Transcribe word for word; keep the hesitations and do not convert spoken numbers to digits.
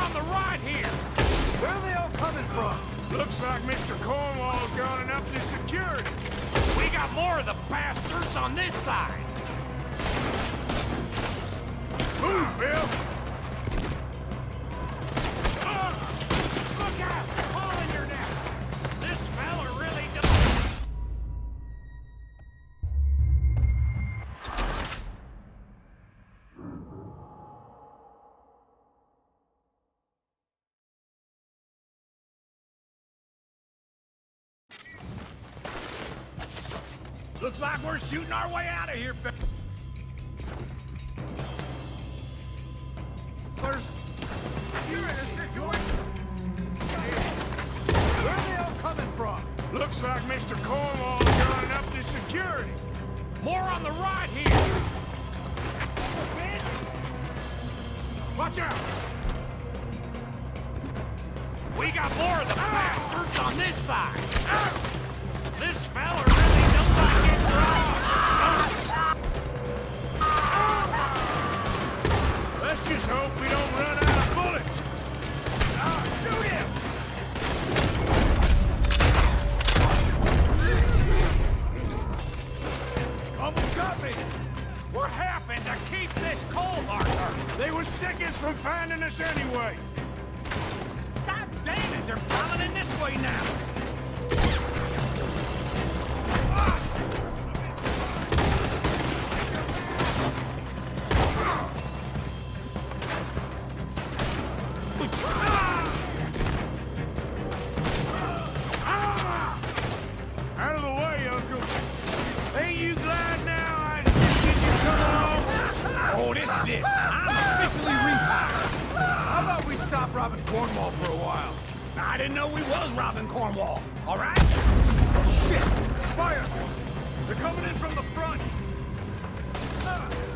on the right here! Where are they all coming from? Looks like Mister Cornwall's gone and upped his security. We got more of the bastards on this side. Move, Bill! Uh, look out! Falling your neck! This fella really does... Looks like we're shooting our way out of here, Bill. First, you're in a situation. Where are they all coming from? Looks like Mister Cornwall's gone and upped his security. More on the right here. Watch out! We got more of the bastards on this side. This fella really don't like it right. Let's just hope we don't run out of bullets. Ah, shoot him! Almost got me. What happened to keep this coal marker? They were seconds from finding us anyway. God damn it, they're coming in this way now. Out of the way, Uncle. Ain't you glad now I insisted you come along? Oh, this is it. I'm officially retired. How about we stop robbing Cornwall for a while? I didn't know we was robbing Cornwall, all right? Shit! Fire! They're coming in from the front! Ah.